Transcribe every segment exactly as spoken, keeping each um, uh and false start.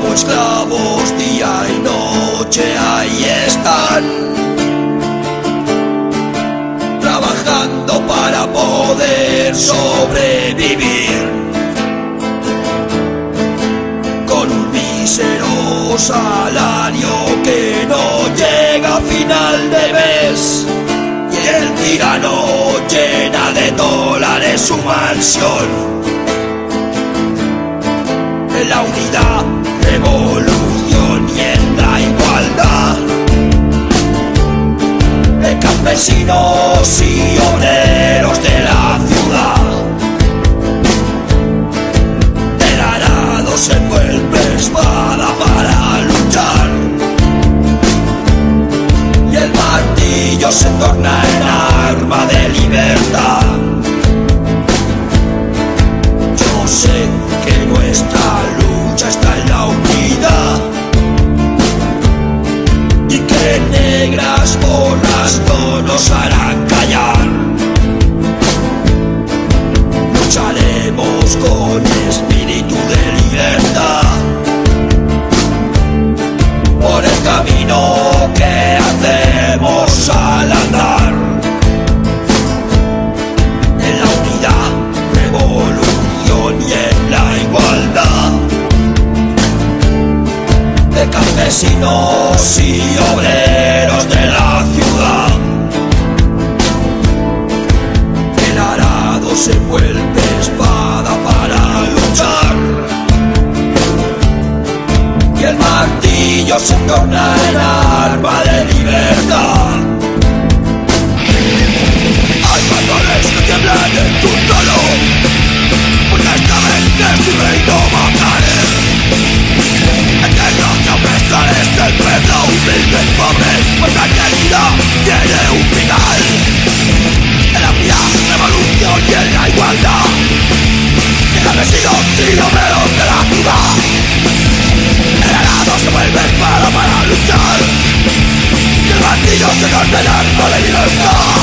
Como esclavos día y noche ahí están, trabajando para poder sobrevivir, con un mísero salario que no llega a final de mes, y el tirano llena de dólares su mansión. En la unidad, revolución y en la igualdad, de campesinos y obreros de la ciudad, el arado se vuelve espada para luchar, y el martillo se torna en arma de libertad. Yo sé que nuestra lucha está en la unidad, y que negras borras no nos harán callar. Lucharemos con espíritu de libertad por el camino que hacemos al andar. En la unidad, revolución y en la igualdad, de campesinos y obreros de la ciudad, el arado se vuelve espada para luchar, y el martillo se torna en arma de libertad. Hay bandoles que tiemblan en tu trono, porque esta vez de tu reino va a caer. Eternos opresores del pueblo humilde y pobre, vuestra querida tiene un final. En la unidad, revolución y en la igualdad, de campesinos y obreros de la ciudad, el arado se vuelve espada para luchar, y el martillo se torna en arma de libertad.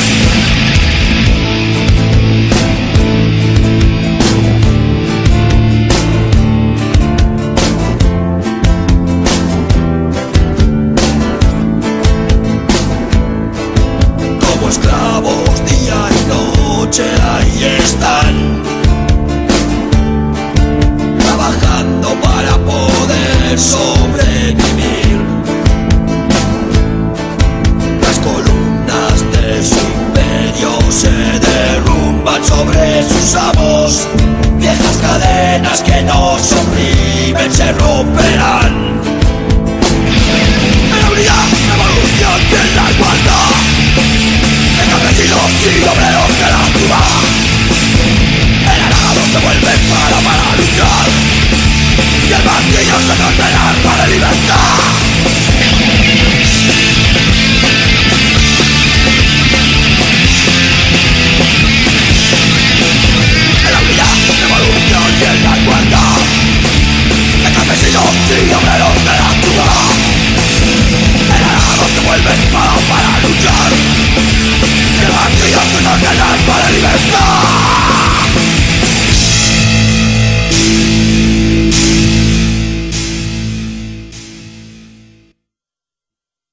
Esclavos día y noche ahí están, trabajando para poder sobrevivir. Las columnas de su imperio se derrumban sobre sus amos, viejas cadenas que nos oprimen se romperán. En la unidad, revolución y en la igualdad, campesinos y obreros de la ciudad, el arado se vuelve espada para luchar, y el martillo se torna en arma de libertad. En la unidad, revolución y en la igualdad, de campesinos y obreros de la ciudad, el arado se vuelve espada para luchar, el martillo se torna en arma de libertad.